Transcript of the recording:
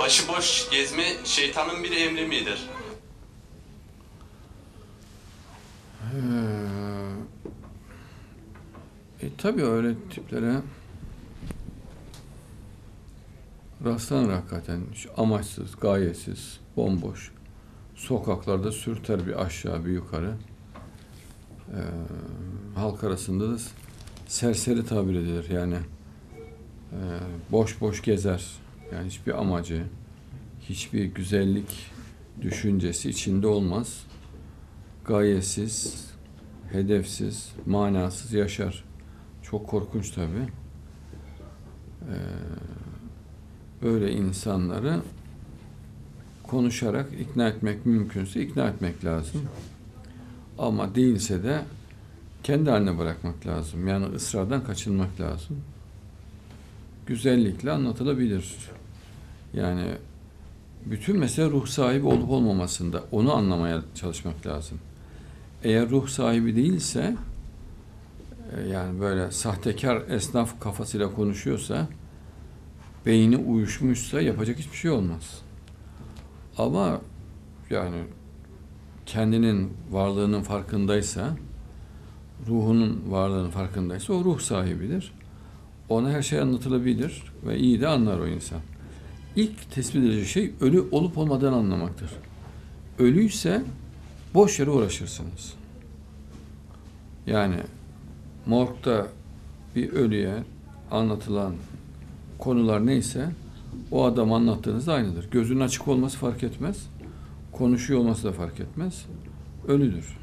Başıboş gezme şeytanın bir emri midir? Tabii öyle tiplere rastlanır hakikaten. Amaçsız, gayesiz, bomboş. Sokaklarda sürter bir aşağı bir yukarı. Halk arasında da serseri tabir edilir. Yani boş boş gezer. Yani hiçbir amacı, hiçbir güzellik düşüncesi içinde olmaz. Gayesiz, hedefsiz, manasız yaşar. Çok korkunç tabii. Böyle insanları konuşarak ikna etmek mümkünse ikna etmek lazım. Ama değilse de kendi haline bırakmak lazım. Yani ısrardan kaçınmak lazım. Güzellikle anlatılabilir. Yani bütün mesele ruh sahibi olup olmamasında. Onu anlamaya çalışmak lazım. Eğer ruh sahibi değilse, yani böyle sahtekar esnaf kafasıyla konuşuyorsa, beyni uyuşmuşsa yapacak hiçbir şey olmaz. Ama yani kendinin varlığının farkındaysa, ruhunun varlığının farkındaysa o ruh sahibidir. Ona her şey anlatılabilir ve iyi de anlar o insan. İlk tespit edilecek şey ölü olup olmadığını anlamaktır. Ölüyse boş yere uğraşırsınız. Yani morgda bir ölüye anlatılan konular neyse o adam anlattığınızda aynıdır. Gözünün açık olması fark etmez. Konuşuyor olması da fark etmez. Ölüdür.